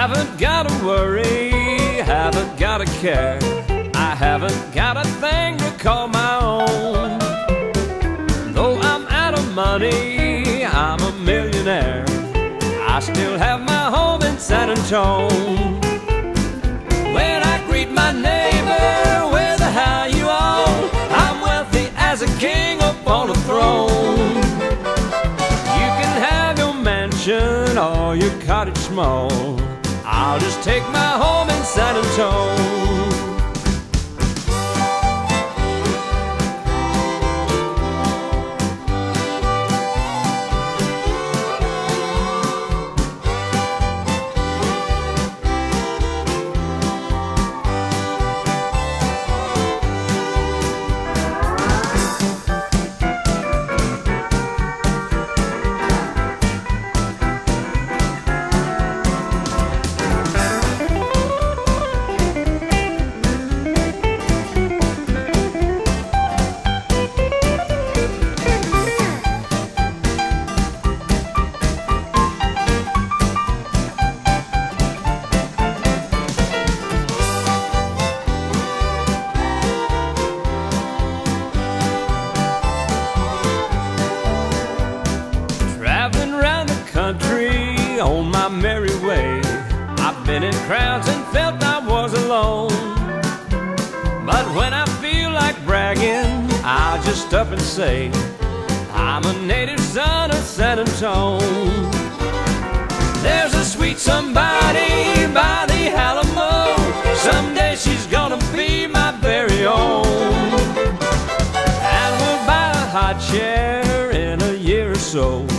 Haven't gotta worry, haven't gotta care. I haven't got a thing to call my own. Though I'm out of money, I'm a millionaire. I still have my home in San Antone. When I greet my neighbor with a how you all, I'm wealthy as a king upon a throne. You can have your mansion or your cottage small, I'll just take my home in San Antone. On my merry way, I've been in crowds and felt I was alone. But when I feel like bragging, I'll just up and say I'm a native son of San Antone. There's a sweet somebody by the Alamo, someday she's gonna be my very own. And we'll buy a hot chair in a year or so,